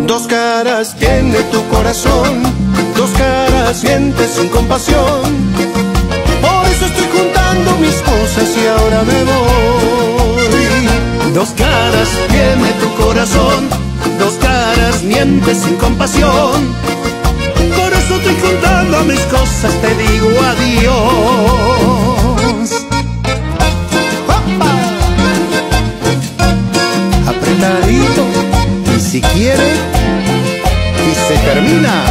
Dos caras tiene tu corazón, dos caras mientes sin compasión. Por eso estoy juntando mis cosas y ahora me voy. Dos caras tiene tu corazón, dos caras mientes sin compasión. Por eso estoy juntando mis cosas, te digo adiós. ¡Opa! Apretadito, y si quiere, y se termina.